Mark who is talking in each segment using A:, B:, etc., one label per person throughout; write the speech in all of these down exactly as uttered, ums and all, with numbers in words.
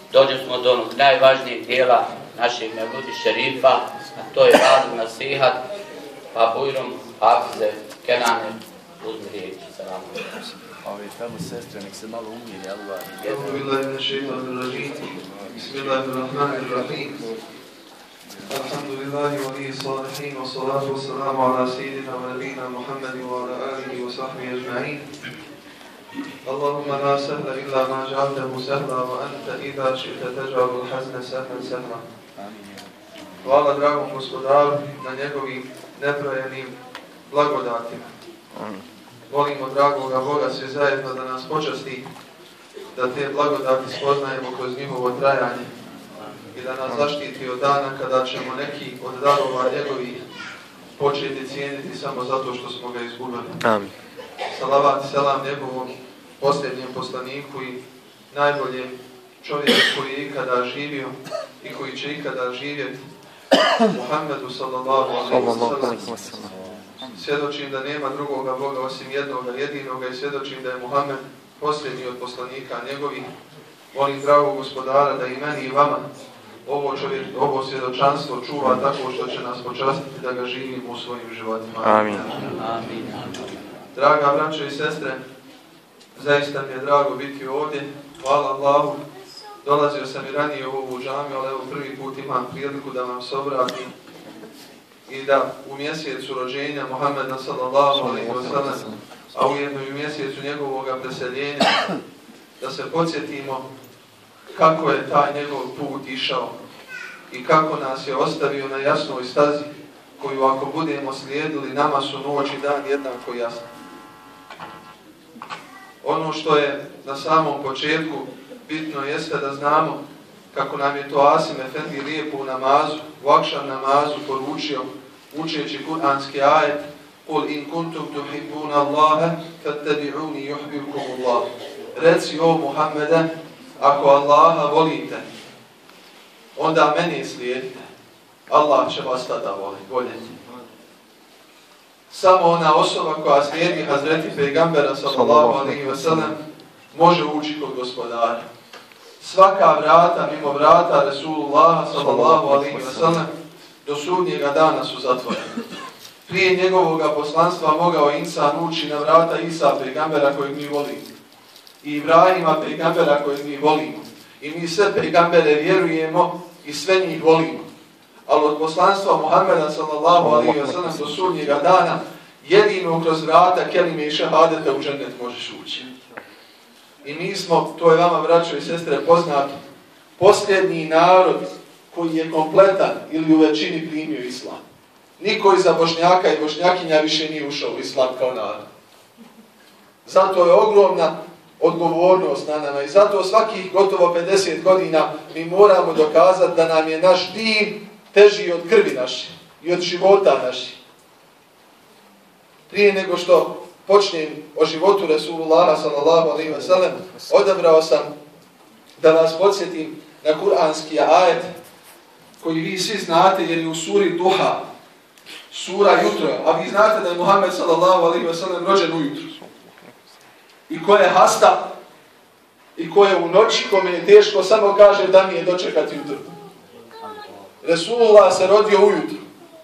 A: dođe smo do onog najvažnijeg dijela našeg Mevludi šerifa, a to je vazu nasihat, pa bujrom, hafize, Kenane, uzmi riječi, salamu.
B: Ove tamo sestre, nek se malo umiri, Allah.
C: Bismillahirrahmanirrahim. Bismillahirrahmanirrahim. Alhamdulillahi wa lihi salihin, wa salatu wa salamu ala sayyidina wa nabina Muhammadi wa ala alihi wa sahbihi ajma'in. Allahumma la sahla illa ma ja'altahu sahla wa anta idha shi'ta taj'alu al-hazna sahlan sahla. Hvala dragom gospodaru na njegovim nebrojenim blagodatima. Molimo dragoga Boga svi zajedno da nas počasti, da te blagodati spoznajemo kroz njihovo trajanje i da nas zaštiti od dana kada ćemo neki od darova njegovih početi cijeniti samo zato što smo ga izgubili.
D: Amin.
C: Salavat i selam njegovom posljednjem poslaniku i najboljem čovjeku koji je ikada živio i koji će ikada živjeti, Muhammedu sallallahu alejhi ve sellem. Svjedočim da nema drugoga Boga osim jednoga jedinoga i svjedočim da je Muhammed posljednji od poslanika njegovih. Molim dragog gospodara da i meni i vama ovo, čovjek, ovo svjedočanstvo čuva tako što će nas počastiti da ga živimo u svojim životima.
D: Amin.
A: Amin.
C: Draga braćo i sestre, zaista mi je drago biti ovdje. Hvala Allahu. Dolazio sam i ranije u ovu džamiju, ali evo prvi put imam priliku da vam se obratim i da u mjesecu rođenja Muhammeda sallallahu alejhi ve sellem, a ujedno i u mjesecu njegovog preseljenja, da se podsjetimo kako je taj njegov put išao i kako nas je ostavio na jasnoj stazi koju ako budemo slijedili, nama su noć i dan jednako jasni. Ono što je na samom početku bitno jeste da znamo kako nam je to Asim Efendi lijepo u namazu, u akšam namazu poručio, učeći kuranski ajet: "Kul in kuntum tuhibbuna Allaha fattabi'uni yuhibbukum Allah." Reci o Muhammede, ako Allaha volite, onda mene slijedite. Allah će vas tada voljeti. Samo ona osoba koja slijedi Hazreti Pejgambera sallallahu alejhi ve sellem može ući kod gospodara. Svaka vrata mimo vrata Resulullaha sallallahu alejhi ve sellem do sudnjega dana su zatvorene. Prije njegovog poslanstva mogao insan ući na vrata Isa Pejgambera kojeg mi volimo i Ibrahima Pejgambera kojeg mi volimo i mi sve Pejgambere vjerujemo i sve njih volimo. Ali od poslanstva Muhammeda sallallahu alejhi ve sellem do sudnjega dana jedino kroz vrata kelime i šehadeta u džennet možeš ući. I mi smo, to je vama braćo i sestre poznato, posljednji narod koji je kompletan ili u većini primio islam. Niko iza Bošnjaka i Bošnjakinja više nije ušao u islam kao narod. Zato je ogromna odgovornost na nama i zato svakih gotovo pedeset godina mi moramo dokazati da nam je naš din teži od krvi naši i od života naši. Prije nego što počnem o životu Resulullaha sallallahu alejhi ve sellem, odabrao sam da vas podsjetim na kuranski ajet koji vi svi znate jer je u suri Duha, sura jutro, a vi znate da je Muhammed sallallahu alejhi ve sellem rođen ujutro. I ko je hasta i ko je u noći, kome je teško, samo kaže da mi je dočekati jutro. Resulullah se rodio ujutro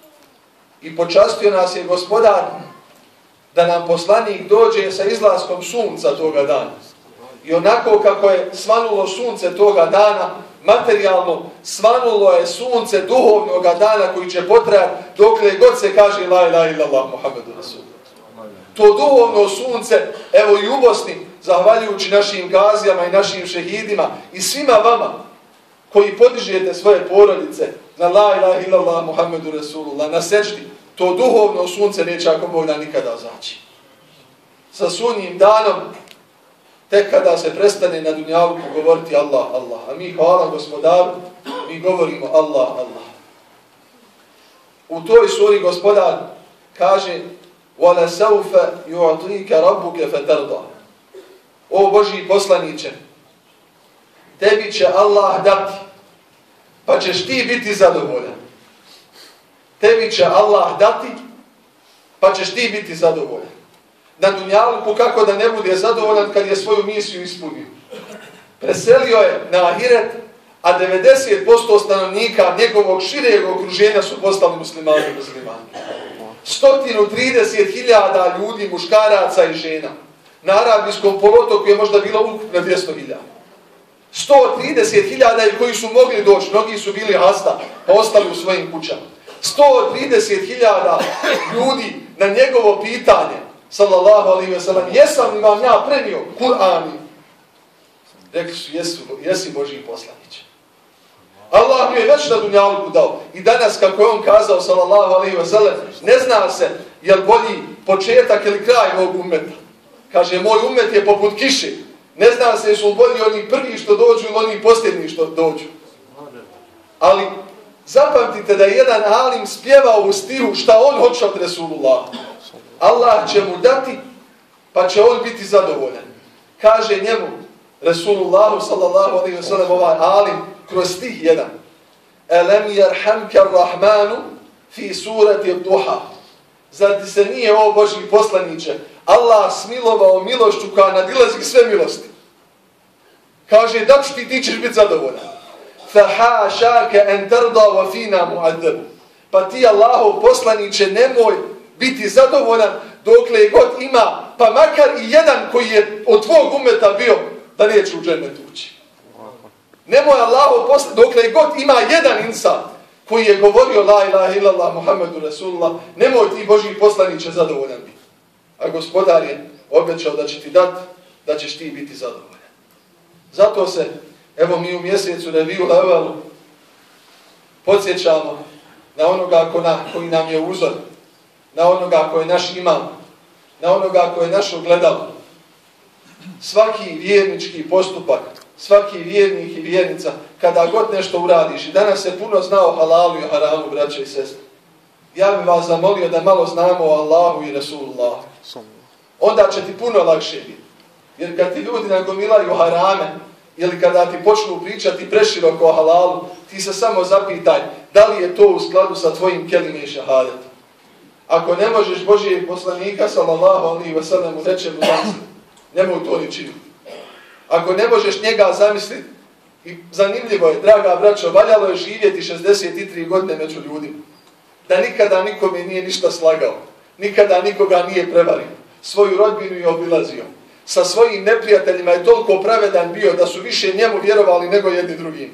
C: i počastio nas je gospodar da nam poslanik dođe sa izlaskom sunca toga dana. I onako kako je svanulo sunce toga dana, materijalno svanulo je sunce duhovnog dana koji će potrajati dokle god se kaže la ilaha illallah Muhammedu Rasulullah. To duhovno sunce, evo i u Bosni, zahvaljujući našim gazijama i našim šehidima i svima vama koji podižete svoje porodice na la ilaha illallah Muhammedu Rasulullah, na sećdi, to duhovno sunce neće ako Bog da nikada zaći. Sa sudnjim danom, tek kada se prestane na dunjaluku govoriti Allah, Allah. A mi hvala gospodaru, mi govorimo Allah, Allah. U toj suri gospodar kaže وَلَسَوْفَ يُعْطِيكَ رَبُّكَ فَتَرْضَى. O Božji poslaniće, tebi će Allah dati, pa ćeš ti biti zadovoljan. Tebi će Allah dati, pa ćeš ti biti zadovoljan. Na dunjaluku kako da ne bude zadovoljan kad je svoju misiju ispunio. Preselio je na ahiret a devedeset posto stanovnika njegovog šireg okruženja su postali muslimani i muslimani. sto trideset hiljada ljudi, muškaraca i žena. Na arabijskom poluotoku je možda bilo ukupno dvjesto hiljada. sto trideset hiljada koji su mogli doći, mnogi su bili hasta, pa ostali u svojim kućama. sto trideset hiljada ljudi na njegovo pitanje, sallallahu alejhi ve sellem, jesam li vam ja prenio Kur'an? Rekli su, jesu, jesi Božji poslanić. Allah mu je već na dunjaluku dao. I danas, kako je on kazao, sallallahu alejhi ve sellem, ne zna se jel bolji početak ili kraj mog ummeta. Kaže, moj ummet je poput kiše. Ne zna se jesu bolji oni prvi što dođu ili oni posljednji što dođu. Ali zapamtite da je jedan alim spjevao u stihu šta on hoće od Resulullah. Allah će mu dati, pa će on biti zadovoljan. Kaže njemu Resulullahu sallallahu alejhi ve sellem ovaj alim kroz stih jedan. Elem yerhamke rahmanu fi surati duha. Zar ti se nije, o Božji poslaniče, Allah smilovao milošću koja nadilazi sve milosti? Kaže, da ću ti, ti ćeš biti zadovoljan. Fahašake en tarda wa fina mu'addabu. Pa ti, Allahov poslaniče, nemoj biti zadovoljan dokle god ima, pa makar i jedan koji je od tvog umeta bio, da neće u džennet ući. Nemoj Allahov poslaniče, dokle god ima jedan insan koji je govorio la ilaha illallah Muhammedu Rasulullah, nemoj ti, Božji poslaniče, zadovoljan biti. A gospodar je obećao da će ti dati, da ćeš ti biti zadovoljan. Zato se, evo mi u mjesecu Reviju Levalu podsjećamo na onoga ko na, koji nam je uzor, na onoga koji je naš imam, na onoga koji je naš ogledalo. Svaki vjernički postupak, svaki vjernik i vjernica, kada god nešto uradiš, i danas se puno zna o halalu i haramu, braće i sestre. Ja bih vas zamolio da malo znamo o Allahu i Resulullah. Onda će ti puno lakše biti. Jer kad ti ljudi nagomilaju harame, ili kada ti počnu pričati preširoko o halalu, ti se samo zapitaj da li je to u skladu sa tvojim kelime i šahadetom. Ako ne možeš Božijeg poslanika, sallallahu alejhi ve sellem, u nečemu zamisliti, nemoj to ni činiti. Ako ne možeš njega zamisliti, i zanimljivo je, draga braćo, valjalo je živjeti šezdeset tri godine među ljudima. Da nikada nikome nije ništa slagao, nikada nikoga nije prevario, svoju rodbinu je obilazio. Sa svojim neprijateljima je toliko pravedan bio da su više njemu vjerovali nego jedni drugim.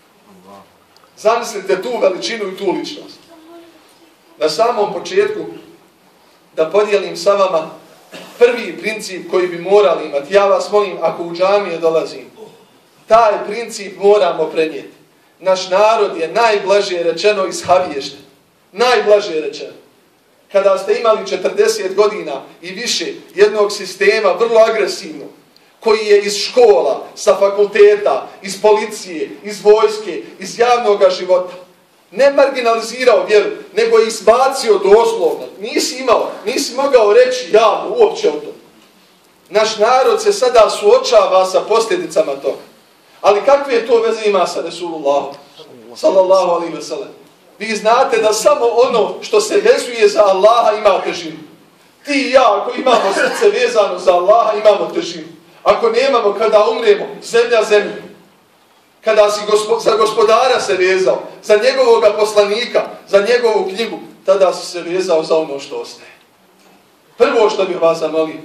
C: Zamislite tu veličinu i tu ličnost. Na samom početku da podijelim sa vama prvi princip koji bi morali imati. Ja vas molim, ako u džamije dolazim, taj princip moramo prenijeti. Naš narod je najblaže rečeno ishaviješten. Najblaže rečeno. Kada ste imali četrdeset godina i više jednog sistema vrlo agresivnog, koji je iz škola, sa fakulteta, iz policije, iz vojske, iz javnog života, ne marginalizirao vjeru, nego je izbacio doslovno. Nisi imao, nisi mogao reći javno uopće o tom. Naš narod se sada suočava sa posljedicama toga. Ali kakve to veze ima sa Resulullahom? Sallallahu alejhi ve sellem. Vi znate da samo ono što se vezuje za Allaha ima težinu. Ti i ja, ako imamo srce vezano za Allaha, imamo težinu. Ako nemamo, kada umremo, zemlja zemlja. Kada si gospo, za gospodara se vezao, za njegovog poslanika, za njegovu knjigu, tada si se vezao za ono što ostaje. Prvo što bih vas zamolio,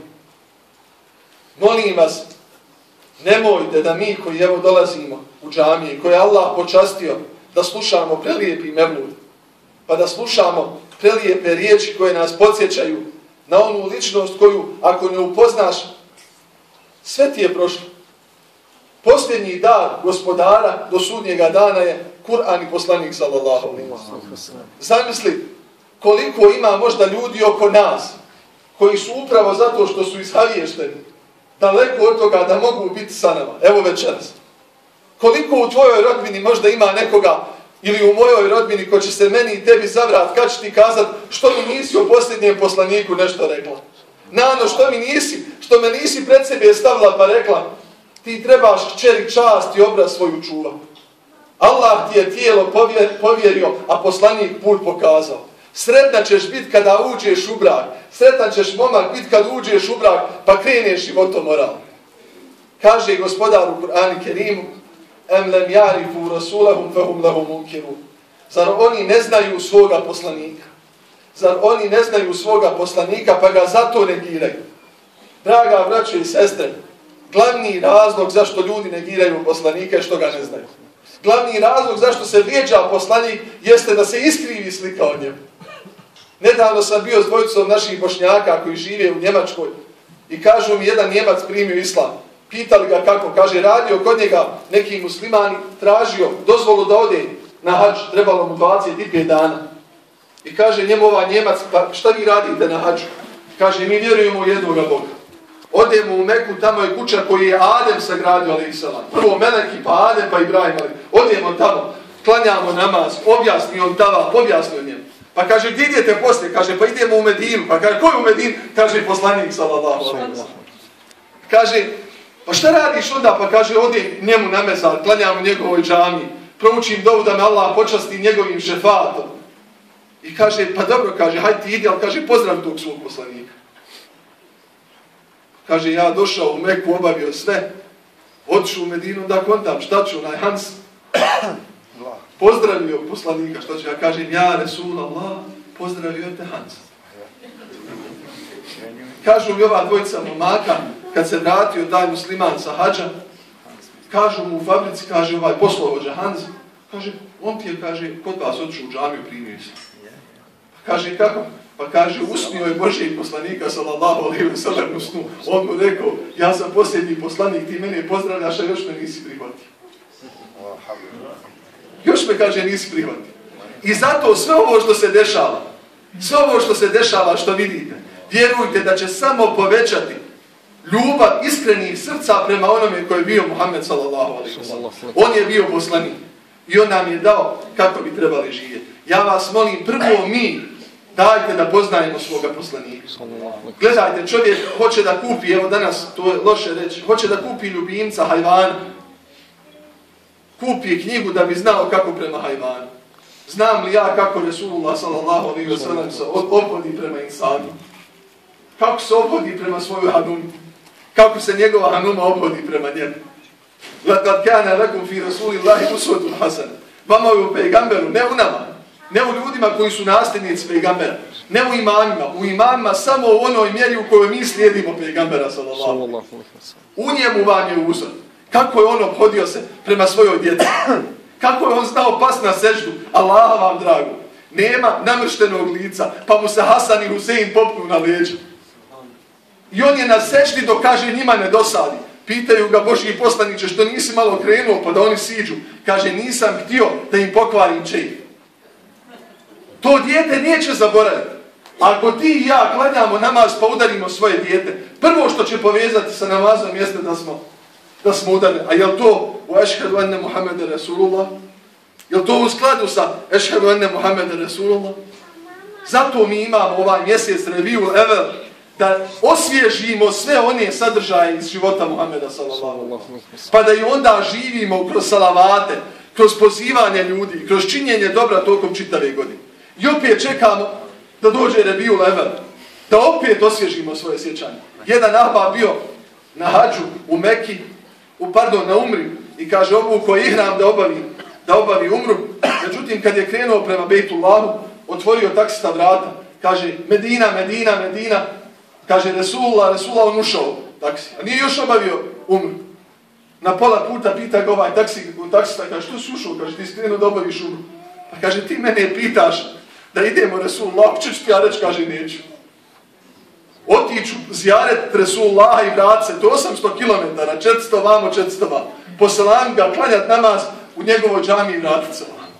C: molim vas, nemojte da mi koji evo dolazimo u džamije, koje je Allah počastio, da slušamo prelijepi mevlud, pa da slušamo prelijepe riječi koje nas podsjećaju na onu ličnost koju, ako ne upoznaš, sve ti je prošlo. Posljednji dar gospodara do sudnjega dana je Kur'an i poslanik sallallahu alejhi ve sellem. Zamisli koliko ima možda ljudi oko nas koji su upravo zato što su ishaviješteni daleko od toga da mogu biti sa nama. Evo večeras. Koliko u tvojoj rodbini možda ima nekoga ili u mojoj rodbini ko će se meni i tebi zavrat, kad će ti kazat što mi nisi o posljednjem poslaniku nešto rekla. Nano, što mi nisi, što me nisi pred sebe stavila pa rekla, ti trebaš kćeri čast i obraz svoju čuva. Allah ti je tijelo povjerio, a poslanik put pokazao. Sretna ćeš biti kada uđeš u brak. Sretan ćeš momak biti kada uđeš u brak, pa kreneš životom moral. Kaže gospodar u Kur'anu Kerimu, em lem jarifu rasulahum fehum lahum munkirun. Zar oni ne znaju svoga poslanika? Zar oni ne znaju svoga poslanika pa ga zato negiraju? Draga braćo i sestre, glavni razlog zašto ljudi negiraju poslanike je što ga ne znaju. Glavni razlog zašto se vrijeđa poslanik jeste da se iskrivi slika o njemu. Nedavno sam bio s dvojicom naših Bošnjaka koji žive u Njemačkoj i kažu mi jedan Njemac primio islam. Pitali ga kako, kaže radio kod njega neki muslimani, tražio dozvolu da ode na hadž, trebalo mu dvadeset pet dana. I kaže njemu ovaj Njemac, pa šta vi radite na hadžu? Kaže mi vjerujemo u jednoga Boga. Odemo u Meku, tamo je kuća koju je Adem sagradio, alejhiselam. Prvo Meleki, pa Adem, pa Ibrahim. Odemo tamo, klanjamo namaz, objasni on tava, objasni on njemu. Pa kaže, gdje idete poslije? Kaže, pa idemo u Medinu. Pa kaže, ko je u Medinu? Kaže, poslanik, sallallahu alejhi ve sellem. Kaže, pa šta radiš onda? Pa kaže, odi njemu na mezar, klanjamo njegovoj džami, proučim dovu da me Allah počasti njegovim šefatom. I kaže, pa dobro, kaže, hajde ti idi, ali kaže, pozdrav tog svog poslanika. Kaže, ja došao u Meku, obavio sve, otišao u Medinu, da kontam, šta ću, onaj Hans, pozdravio poslanika, šta ću, ja kažem, ja, Resul Allah, pozdravio te Hans. Kažu mi ova dvojica momaka, kad se vratio taj musliman sa hađa, kažu mu u fabrici, kaže ovaj poslovođa Hans, kaže, on ti je, kaže, kod vas otišao u džamiju, primio se. Kaže, kako? Pa kaže, usnio je Božijeg poslanika, sallallahu alejhi ve sellem, usnu. On mu rekao, ja sam posljednji poslanik, ti mene pozdravljaš, a još me nisi prihvatio. Još me, kaže, nisi prihvatio. I zato sve ovo što se dešava, sve ovo što se dešava, što vidite, vjerujte da će samo povećati ljubav iskrenih srca prema onome koji je bio Muhammed, sallallahu alejhi ve sellem. On je bio poslanik i on nam je dao kako bi trebali živjeti. Ja vas molim, prvo mi, dajte da poznajemo svoga poslanika. Gledajte, čovjek hoće da kupi, evo danas, to je loše reći, hoće da kupi ljubimca, hajvana. Kupi knjigu da bi znao kako prema hajvanu. Znam li ja kako Resulullah sallallahu alejhi ve sellem se obhodi prema insanu? Kako se obhodi prema svojoj hanumu? Kako se njegova hanuma obhodi prema njemu? Laqad kana lakum fi rasulillahi uswatun hasana. Vama je u pejgamberu, ne u nama. Ne u ljudima koji su nasljednici pejgambera. Ne u imamima. U imamima samo u onoj mjeri u kojoj mi slijedimo pejgambera sallallahu alejhi ve sellem. U njemu vam je uzor. Kako je on obhodio se prema svojoj djeci. Kako je on znao pas na seždu. Allaha vam drago. Nema namrštenog lica. Pa mu se Hasan i Husein popnu na leđa. I on je na seždi dok kaže njima ne dosadi. Pitaju ga Božji poslaniče što nisi malo krenuo pa da oni siđu. Kaže nisam htio da im pokvarim čejih. To dijete neće zaboraviti. Ako ti i ja klanjamo namaz pa udarimo svoje dijete, prvo što će povezati sa namazom jeste da smo, da smo udarili. A je li to u ešhedu enne Muhammede Rasulullah? Je li to u skladu sa ešhedu enne Muhammede Rasulullah? Zato mi imamo ovaj mjesec Revijul Evel da osvježimo sve one sadržaje iz života Muhammeda sallallahu alejhi ve sellem. Pa da i onda živimo kroz salavate, kroz pozivanje ljudi, kroz činjenje dobra tokom čitave godine. I opet čekamo da dođe Revijul Evel, da opet osvježimo svoje sjećanje. Jedan ahbab bio na hađu u Meki, u, pardon, na umri, i kaže obuko ihram da obavi, da obavi umru. Međutim, kad je krenuo prema Bejtullahu, otvorio taksista vrata, kaže Medina, Medina, Medina, kaže Resulullah, Resulullah, on ušao taksi, a nije još obavio umru. Na pola puta pita ga ovaj taksi, taksista, kaže što si ušao, kaže ti si krenuo da obaviš umru. Pa kaže ti mene pitaš da idemo Resulullah, ću ti ja reći, kaže neću. Otiću zijaret Resulullaha i vrat se, to osamsto kilometara, četiristo vamo, četiristo vamo. Poselam ga, klanjat namaz u njegovoj džami i vratit se vamo.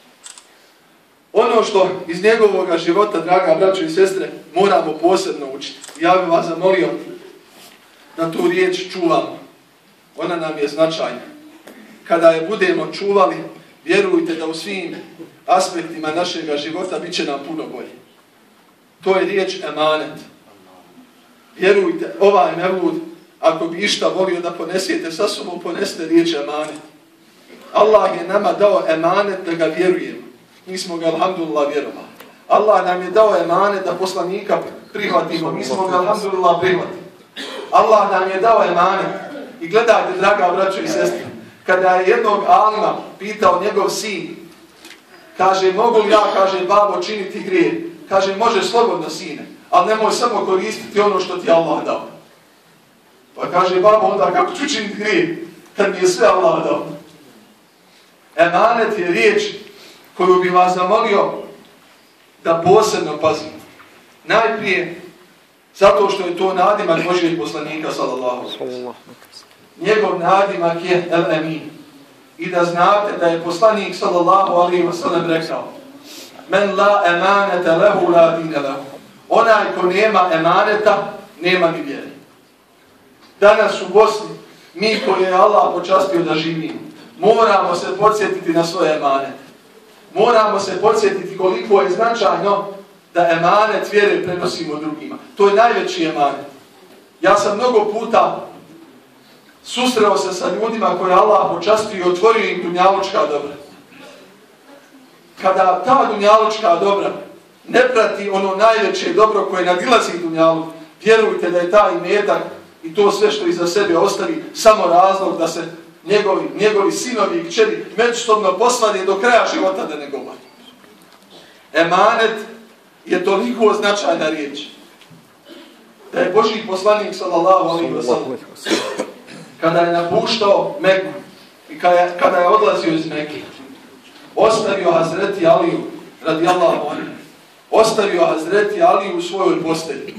C: Ono što iz njegovog života, draga braćo i sestre, moramo posebno učiti. Ja bih vas zamolio da tu riječ čuvamo. Ona nam je značajna. Kada je budemo čuvali, vjerujte da u svim aspektima našeg života bit će nam puno bolje. To je riječ emanet. Vjerujte, ovaj mevlud, ako bi išta volio da ponesete sa sobom, ponesete riječ emanet. Allah je nama dao emanet da ga vjerujemo. Mi smo ga, alhamdulillah, vjerovali. Allah nam je dao emanet da poslanika prihvatimo. Mi smo ga, alhamdulillah, prihvatili. Allah nam je dao emanet. I gledajte, draga braćo i sestre, kada je jednog alima pitao njegov sin, kaže, mogu li ja, kaže, babo, činiti grijeh? Kaže, može slobodno, sine, ali nemoj samo koristiti ono što ti Allah dao. Pa kaže, babo, onda kako ću činiti grijeh kad mi je sve Allah dao? Emanet je riječ koju bi vas zamolio da posebno pazimo. Najprije, zato što je to nadimak Božijeg poslanika, sallallahu alejhi ve sellem. Njegov nadimak je El Emin. I da znate da je poslanik, sallallahu alejhi ve sellem, rekao: Men la emanete lehu la dine lehu. Onaj ko nema emaneta, nema ni vjere. Danas u Bosni, mi koji je Allah počastio da živimo, moramo se podsjetiti na svoje emanete. Moramo se podsjetiti koliko je značajno da emanet vjere prenosimo drugima. To je najveći emanet. Ja sam mnogo puta susreo se sa ljudima koje Allah počastio i otvorio im dunjalučka dobra. Kada ta dunjalučka dobra ne prati ono najveće dobro koje nadilazi dunjaluk, vjerujte da je taj imetak i to sve što iza sebe ostavi samo razlog da se njegovi, njegovi sinovi i kćeri međusobno posvade do kraja života, da ne govori. Emanet je toliko značajna riječ da je Božji poslanik, sallallahu alejhi ve sellem, kada je napuštao Meku i kada je, kada je odlazio iz Mekke, ostavio Hazreti Aliju, radijallahu anhu, ostavio Hazreti Aliju u svojoj postelji.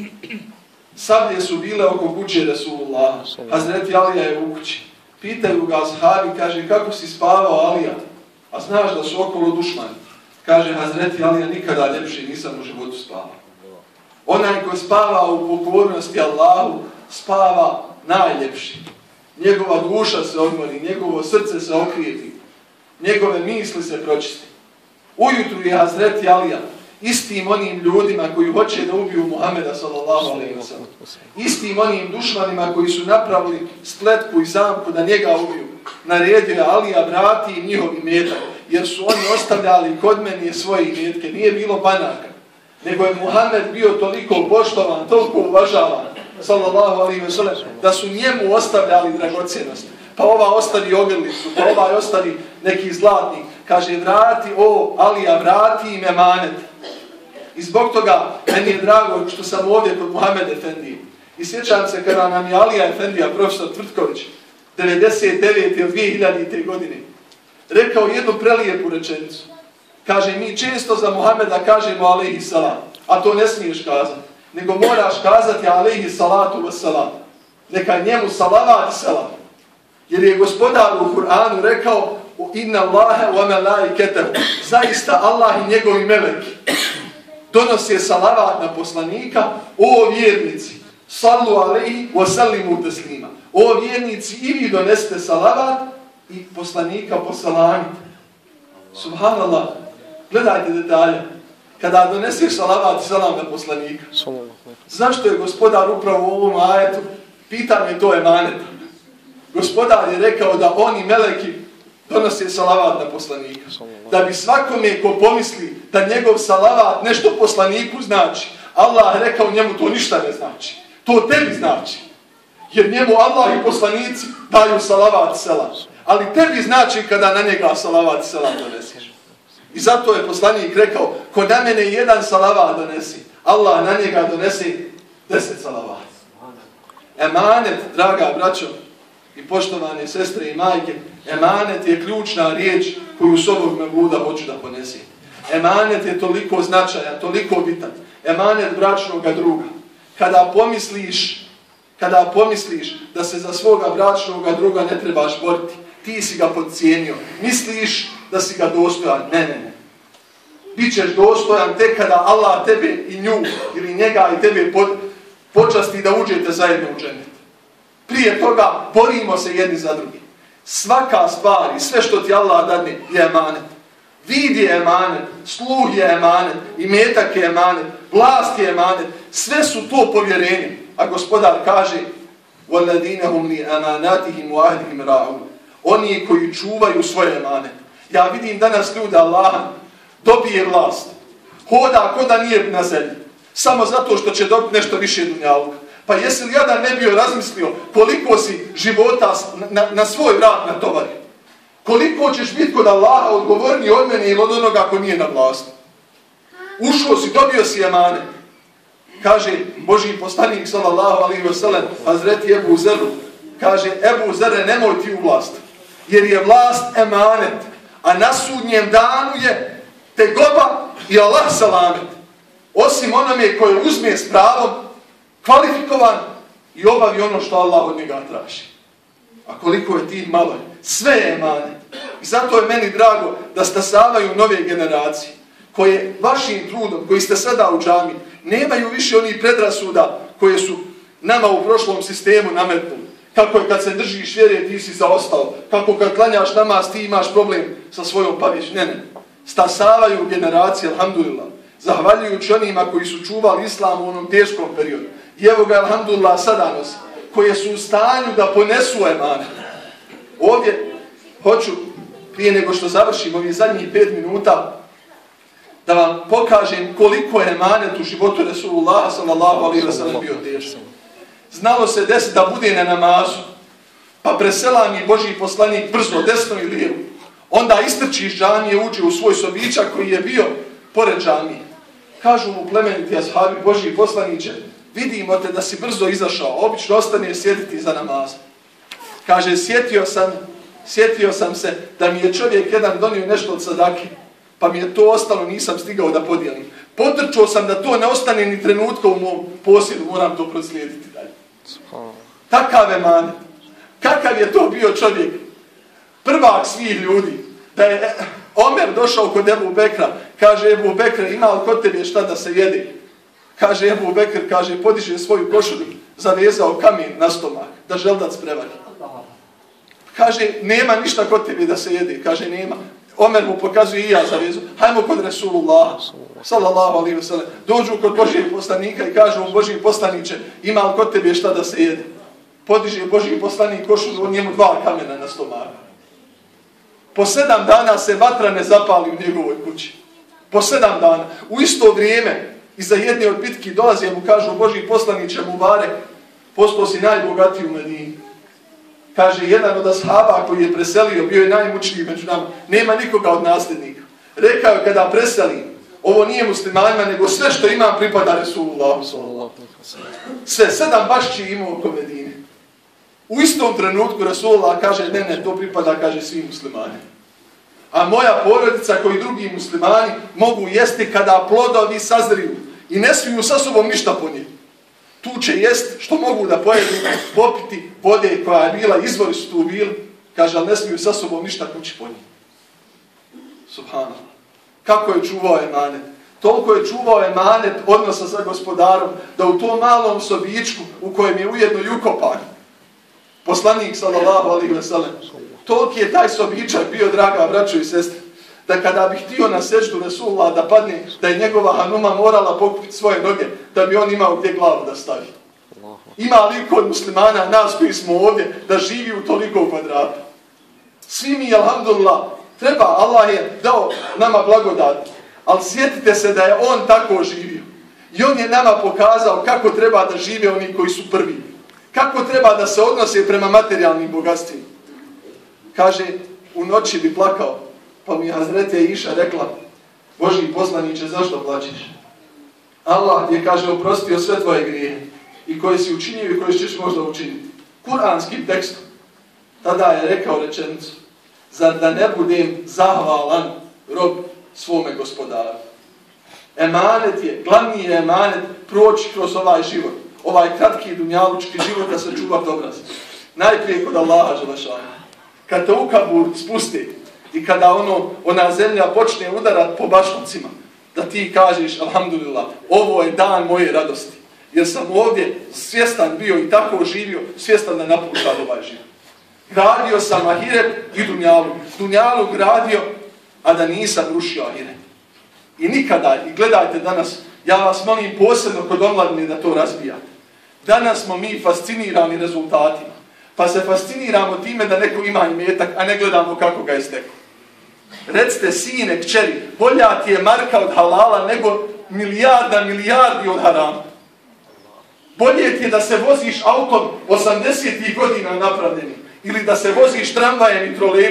C: Sablje su bile oko kuće Resulullah. Hazreti Alija je u kući. Pitaju ga ashabi, kaže, kako si spavao, Alija? A znaš da su okolo dušmani. Kaže Hazreti Alija, nikada ljepši nisam u životu spavao. Onaj ko spava u pokornosti Allahu, spava najljepši. Njegova duša se odmori, njegovo srce se okrijepi, njegove misli se pročisti. Ujutru je Hazreti Alija istim onim ljudima koji hoće da ubiju Muhameda, sallallahu alejhi ve sellem, istim onim dušmanima koji su napravili spletku i zamku da njega ubiju, naredio je Alija, vrati im njihov imetak, jer su oni ostavljali kod mene svoje imetke, nije bilo banaka, nego je Muhammed bio toliko poštovan, toliko uvažavan, sallallahu alejhi ve sellem, da su njemu ostavljali dragocjenosti. Pa ova ostavi ogrlicu, pa ovaj ostavi neki zlatnik. Kaže, vrati, o Alija, vrati im emanet. I zbog toga meni je drago što sam ovdje kod Muhammed Efendije. I sjećam se kada nam je Alija Efendija, profesor Tvrtković, devedeset devete ili dvije hiljadite godine, rekao jednu prelijepu rečenicu. Kaže, mi često za Muhameda kažemo alejhi salam, a to ne smiješ kazati, nego moraš kazati alejhi salatu wassalam. Neka njemu salavat i salam. Jer je gospodar u Kur'anu rekao, inna Allahe wa malaikatahu, zaista Allah i njegovi meleki donose salavat na poslanika, o vjernici, sallu alejhi wa sallimu taslima. O vjernici, i vi donesete salavat i poslanika posalamite. Subhanallah, gledajte detalje. Kada doneseš salavat i salam na poslanika, zašto je gospodar upravo u ovom ajetu, pitanje to emaneta. Gospodar je rekao da oni meleki donose salavat na poslanika. Da bi svakome ko pomisli da njegov salavat nešto poslaniku znači, Allah je rekao njemu to ništa ne znači. To tebi znači. Jer njemu Allah i poslanici daju salavat i salam. Ali tebi znači kada na njega salavat i salam doneseš. I zato je poslanik rekao, ko na mene jedan salavat donesi, Allah na njega donese deset salavat. Emanet, draga braćo i poštovane sestre i majke, emanet je ključna riječ koju s ovog mevluda hoću da ponesim. Emanet je toliko značajan, toliko bitan. Emanet bračnog druga. Kada pomisliš, kada pomisliš da se za svoga bračnog druga ne trebaš boriti, ti si ga podcijenio. Misliš da si ga dostojan. Ne, ne, ne. Bićeš dostojan tek kada Allah tebe i nju ili njega i tebe pod, počasti da uđete zajedno u džennet. Prije toga borimo se jedni za drugi. Svaka stvar i sve što ti Allah dadne je emanet. Vid je emanet, sluh je emanet, imetak je emanet, vlast je emanet. Sve su to povjerenje. A gospodar kaže وَالَّذِينَ هُمْ لِأَمَانَاتِهِمْ وَعَهْدِهِمْ رَاعُونَ. Oni koji čuvaju svoje emanet. Ja vidim danas ljudi, Allah dobije vlast. Hoda ko da nije na zemlji. Samo zato što će dobiti nešto više dunjaluka. Pa jesi li jadan ne bio razmislio koliko si života na, na svoj vrat natovario? Koliko ćeš biti kod Allaha odgovorniji od mene ili od onoga ko nije na vlasti? Ušao si, dobio si emanet. Kaže Božji poslanik sallallahu alejhi ve sellem Hazreti Ebu Zeru, kaže Ebu Zere, nemoj ti u vlast, jer je vlast emanet, a na sudnjem danu je tegoba i Allah salamet. Osim onome koje uzme s pravom, kvalifikovan i obavi ono što Allah od njega traži. A koliko je ti malo, sve je emanet. I zato je meni drago da stasavaju nove generacije koje vašim trudom, koji ste sada u džami, nemaju više onih predrasuda koje su nama u prošlom sistemu nametnuli. Kako je kad se držiš vjere ti si zaostao, kako kad klanjaš namaz ti imaš problem sa svojom pamću. Ne, ne. Stasavaju generacije, alhamdulillah, zahvaljujući onima koji su čuvali islam u onom teškom periodu. I evo ga, alhamdulillah, sada nosi, koje su u stanju da ponesu emanet. Ovdje hoću, prije nego što završim ovih zadnjih pet minuta, da vam pokažem koliko je emanet u životu Resulullaha sallallahu alejhi ve sellem bio teško. Znalo se desiti da bude na namazu, pa preselami Božji poslanik brzo, desno i lijevo. Onda istrči iz džamije, uđe u svoj sobičak koji je bio pored džamije. Kažu mu plemeniti ashabi, Božji poslaniče, vidimo te da si brzo izašao, obično ostane sjediti za namazom. Kaže, sjetio sam, sjetio sam se da mi je čovjek jedan donio nešto od sadake, pa mi je to ostalo, nisam stigao da podijelim. Potrčao sam da to ne ostane ni trenutka u mom posjedu, moram to proslijediti dalje. Takav emanet. Kakav je to bio čovjek? Prvak svih ljudi. Da je Omer došao kod Ebu Bekra, kaže Ebu Bekre, ima li kod tebe šta da se jede? Kaže Ebu Bekr, kaže, podiže svoju košulju, zavezao kamen na stomak, da želdac prevari. Kaže, nema ništa kod tebe da se jede. Kaže, nema. Omer mu pokazuje i ja zavezu. Hajmo kod Resulullaha, sallallahu alejhi ve sellem. Dođu kod Božijeg poslanika i kažu mu, Božji poslaniče, ima li kod tebe šta da se jede? Podiže Božji poslanik košulju, on njemu dva kamena na stomaku. Po sedam dana se vatra ne zapali u njegovoj kući. Po sedam dana. U isto vrijeme, iza jedne od bitki dolaze mu, kažu, Božji poslaniče Mubarek, postao si najbogatiji u Medini. Kaže, jedan od ashaba koji je preselio, bio je najmučniji među nama, nema nikoga od nasljednika. Rekao je, kada preselim, ovo nije muslimanima, nego sve što imam pripada Resulullahu sallallahu alejhi ve sellem. Sve, sedam bašći imao oko Medine. U istom trenutku Resulullah kaže, ne, ne, to pripada, kaže, svim muslimanima. A moja porodica koji drugi muslimani mogu jesti kada plodovi sazriju i ne smiju sa sobom ništa ponijeti. Tu će jest što mogu da pojedu, popiti vode koja je bila, izvori su tu bili, kaže, ali ne smiju sa sobom ništa kući ponijeti. Subhanallah. Kako je čuvao emanet? Toliko je čuvao emanet odnosa sa gospodarom, da u tom malom sobičku u kojem je ujedno i ukopan poslanik sallallahu alejhi ve sellem, toliki je taj sobičak bio, draga braćo i sestre, da kada bi htio na seždu Resulullah da padne, da je njegova hanuma morala pokupiti svoje noge, da bi on imao gdje glavu da stavi. Ima li kod muslimana, nas koji smo ovdje, da živi u toliko kvadrata? Svi mi, alhamdulillah, treba, Allah je dao nama blagodat, ali sjetite se da je on tako živio. I on je nama pokazao kako treba da žive oni koji su prvi. Kako treba da se odnose prema materijalnim bogatstvima. Kaže, u noći bi plakao, pa mi je Hazreti Iša rekla, Božji poslaniče, zašto plačeš? Allah je, kaže, oprostio sve tvoje grijehe i koje si učinio i koje ćeš možda učiniti. Kuranskim tekstom. Tada je rekao rečenicu, zar da ne budem zahvalan rob svome gospodaru. Emanet je, glavni je emanet proći kroz ovaj život. Ovaj kratki dunjalučki život da se čuvat obraz. Najprije kod Allaha dželešana. Kad te u kabur spusti i kada ono, ona zemlja počne udarat po bašnicima, da ti kažeš, alhamdulillah, ovo je dan moje radosti. Jer sam ovdje svjestan bio i tako živio, svjestan da napuštam ovaj život. Gradio sam ahiret i dunjalu. Dunjalu gradio, a da nisam rušio ahiret. I nikada, i gledajte danas, ja vas molim posebno kod omladine da to razbijate. Danas smo mi fascinirani rezultatima. Pa se fasciniramo time da neko ima imetak, a ne gledamo kako ga je stekao. Recite, sine, kćeri, bolja ti je marka od halala nego milijarda milijardi od harama. Bolje ti je da se voziš autom osamdesetih godina napravljenim ili da se voziš tramvajem i trolejbusom,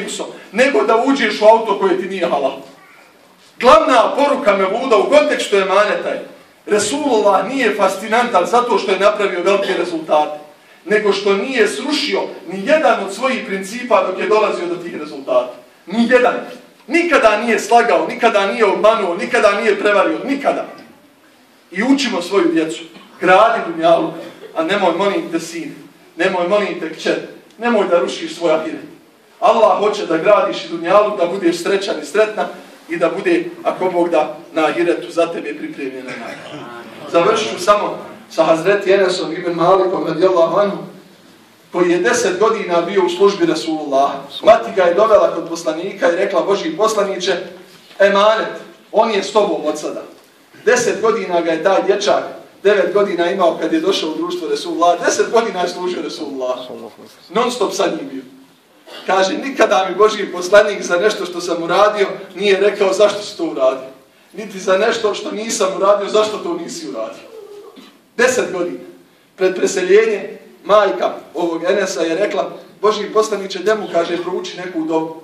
C: nego da uđeš u auto koje ti nije halal. Glavna poruka Mevluda u kontekstu emaneta je Resulullah nije fascinantan zato što je napravio velike rezultate, nego što nije srušio ni jedan od svojih principa dok je dolazio do tih rezultata. Ni jedan. Nikada nije slagao, nikada nije obmanuo, nikada nije prevario, nikada. I učimo svoju djecu. Gradi dunjaluk, a nemoj molim te sin, nemoj molim te kćer, nemoj da rušiš svoj ahiret. Allah hoće da gradiš i dunjaluk, da budeš srećan i sretna i da bude, ako Bog da, na ahiretu za tebe pripremljena nagrada. Završit ću samo sa Hazreti Enesom ibn Malikom radijallahu anhu, koji je deset godina bio u službi Rasulullah. Mati ga je dovela kod poslanika i rekla: Božji poslaniče, emanet, on je s tobom od sada. Deset godina ga je taj dječak, devet godina imao kad je došao u društvo Rasulullah, deset godina je služio Rasulullah. Non stop sa njim bio. Kaže, nikada mi Božji poslanik za nešto što sam uradio nije rekao zašto si to uradio. Niti za nešto što nisam uradio, zašto to nisi uradio. Deset godina. Pred preseljenje majka ovog Enesa je rekla: Božji poslaniče, da mu, kaže, prouči neku dobu.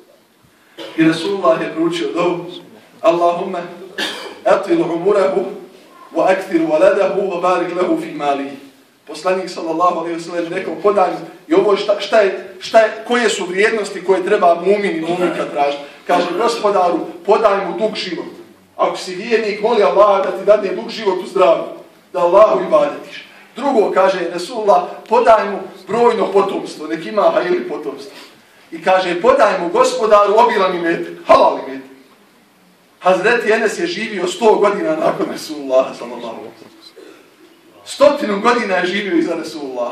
C: I Rasulullah je proučio dobu: Allahumme atil umurahu wa akthir waladahu wa barik lahu fi malihi. Poslanik sallallahu alejhi ve sellem rekao: podaj mu, i ovo šta, šta je, šta je, koje su vrijednosti koje treba mumin i muminka tražiti. Kaže: Gospodaru, podaj mu dug život. Ako si vjernik, moli Allah da ti dadne dug život u zdravlju, da Allahu ibadetiš. Drugo, kaže Resulullah, podaj mu brojno potomstvo, nek ima hajili potomstvo. I kaže: podaj mu, Gospodaru, obilan imetak, halal imetak. Hazreti Enes je živio sto godina nakon Resulullah sallallahu alejhi ve sellem. Stotinu godina je živio iza Resulullah.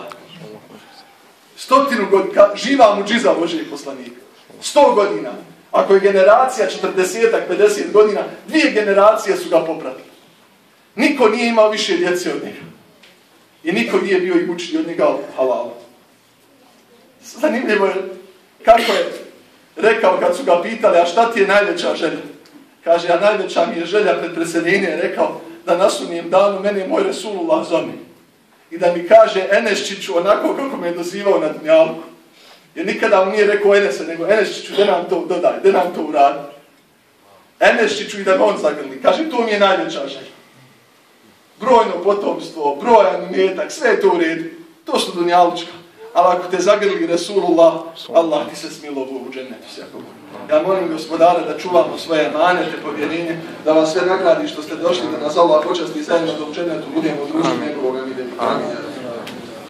C: Stotinu godina, živa muđiza Božjeg poslanika. Sto godina. Ako je generacija četrdeset pedeset godina, dvije generacije su ga popratili. Niko nije imao više djece od njega. I niko nije bio i učiti od njega halala. Zanimljivo je kako je rekao kad su ga pitali: a šta ti je najveća želja? Kaže: a najveća mi je želja pred preseljenje, je rekao, da na sudnjem danu mene moj Resulullah zove i da mi kaže: Enesčiću, onako kako me je dozivao na dunjalku. Jer nikada mu nije rekao Enese, nego: Enesčiću, da nam to dodaj, da nam to uradi. Enesčiću, i da me on zagrli. Kaže: to mi je najveća želja. Brojno potomstvo, brojan imetak, sve je to u redu. To su dunjalučka. Ali ako te zagrli Resulullah, Allah ti se smilovao u džennetu svakog. Ja molim Gospodara da čuvamo svoje emanete, povjerenje, da vas sve nagradi što ste došli, da nas Allah počasti zajedno da u džennetu budemo društvo njegovog. Amin.